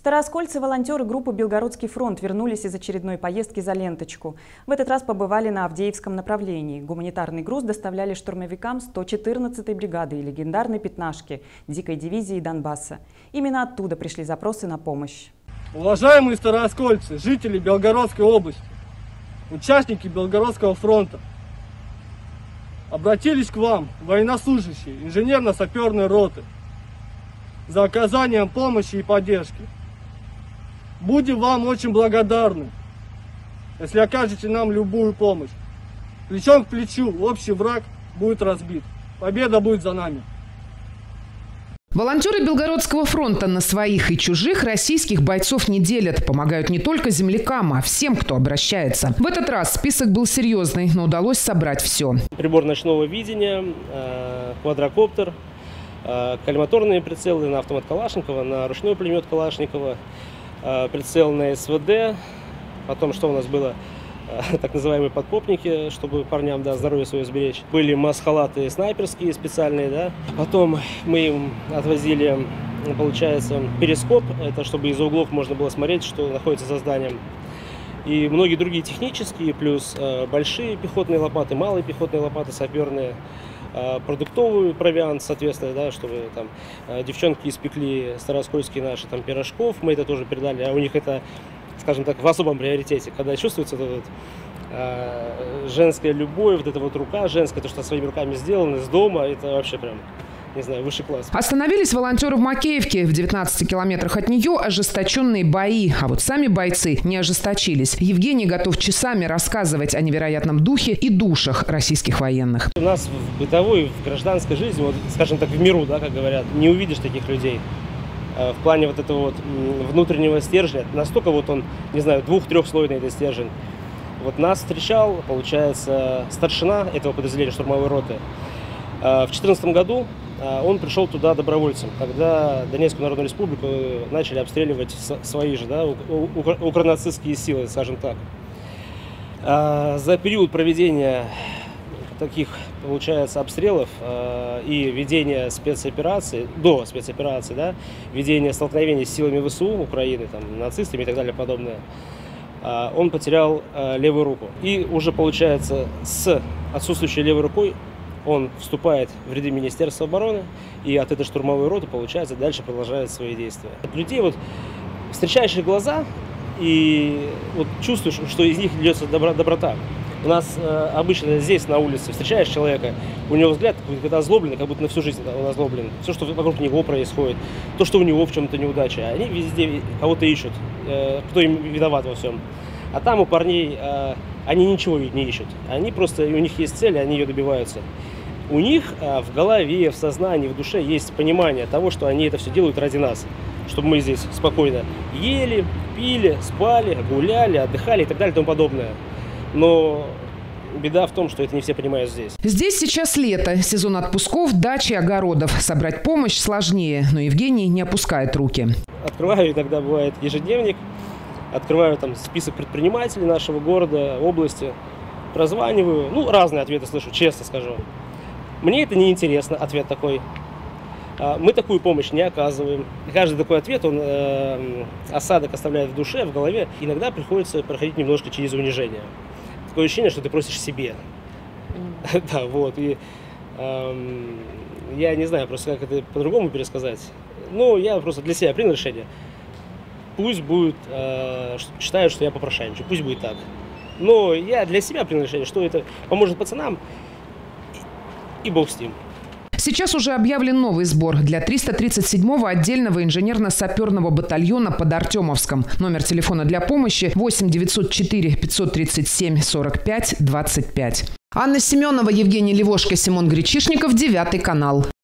Старооскольцы, волонтеры группы «Белгородский фронт» вернулись из очередной поездки за ленточку. В этот раз побывали на Авдеевском направлении. Гуманитарный груз доставляли штурмовикам 114-й бригады и легендарной пятнашки дикой дивизии Донбасса. Именно оттуда пришли запросы на помощь. Уважаемые старооскольцы, жители Белгородской области, участники Белгородского фронта, обратились к вам военнослужащие инженерно-саперной роты за оказанием помощи и поддержки. Будем вам очень благодарны, если окажете нам любую помощь. Плечом к плечу общий враг будет разбит. Победа будет за нами. Волонтеры Белгородского фронта на своих и чужих российских бойцов не делят. Помогают не только землякам, а всем, кто обращается. В этот раз список был серьезный, но удалось собрать все. Прибор ночного видения, квадрокоптер, коллиматорные прицелы на автомат Калашникова, на ручной пулемет Калашникова, прицел на СВД, потом что у нас было, так называемые подкопники, чтобы парням здоровье свое сберечь. Были маск-халаты снайперские специальные, да. Потом мы им отвозили, получается, перископ, это чтобы из углов можно было смотреть, что находится за зданием. И многие другие технические, плюс большие пехотные лопаты, малые пехотные лопаты, саперные, продуктовый провиант, соответственно, да, чтобы там девчонки испекли старооскольские наши там пирожков, мы это тоже передали, а у них это, скажем так, в особом приоритете, когда чувствуется вот женская любовь, вот эта вот рука женская, то, что своими руками сделано из дома, это вообще прям, не знаю, высший класс. Остановились волонтеры в Макеевке. В 19 километрах от нее ожесточенные бои. А вот сами бойцы не ожесточились. Евгений готов часами рассказывать о невероятном духе и душах российских военных. У нас в бытовой, в гражданской жизни, вот, скажем так, в миру, да, как говорят, не увидишь таких людей. В плане вот этого вот внутреннего стержня, настолько вот он, не знаю, 2-3-слойный этот стержень. Вот нас встречал, получается, старшина этого подразделения штурмовой роты. В 2014 году он пришел туда добровольцем, когда Донецкую Народную Республику начали обстреливать свои же, да, укронацистские силы, скажем так. За период проведения таких, получается, обстрелов и ведения спецопераций, до спецоперации, да, ведения столкновений с силами ВСУ Украины, там, нацистами и так далее подобное, он потерял левую руку. И уже, получается, с отсутствующей левой рукой он вступает в ряды Министерства обороны и от этой штурмовой роты, получается, дальше продолжает свои действия. От людей вот встречаешь их глаза и вот чувствуешь, что из них льется доброта. У нас обычно здесь, на улице, встречаешь человека, у него взгляд какой-то озлобленный, как будто на всю жизнь он озлоблен. Все, что вокруг него происходит, то, что у него в чем-то неудача. Они везде кого-то ищут, кто им виноват во всем. А там у парней, они ничего не ищут. Они просто, у них есть цель, они ее добиваются. У них в голове, в сознании, в душе есть понимание того, что они это все делают ради нас. Чтобы мы здесь спокойно ели, пили, спали, гуляли, отдыхали и так далее и тому подобное. Но беда в том, что это не все понимают здесь. Здесь сейчас лето, сезон отпусков, дачи, огородов. Собрать помощь сложнее, но Евгений не опускает руки. Открываю иногда, бывает, ежедневник, открываю там список предпринимателей нашего города, области, прозваниваю. Ну, разные ответы слышу, честно скажу. Мне это не интересно, ответ такой. Мы такую помощь не оказываем. Каждый такой ответ, он осадок оставляет в душе, в голове. Иногда приходится проходить немножко через унижение. Такое ощущение, что ты просишь себе. Да, вот. И я не знаю просто, как это по-другому пересказать. Ну, я просто для себя принял решение. Пусть будет, считают, что я попрошайничаю, пусть будет так. Но я для себя принял решение, что это поможет пацанам, и бог с ним. Сейчас уже объявлен новый сбор для 337-го отдельного инженерно-саперного батальона под Артемовском. Номер телефона для помощи 8 904 537 45 25. Анна Семенова, Евгений Левошко, Симон Гречишников, 9 канал.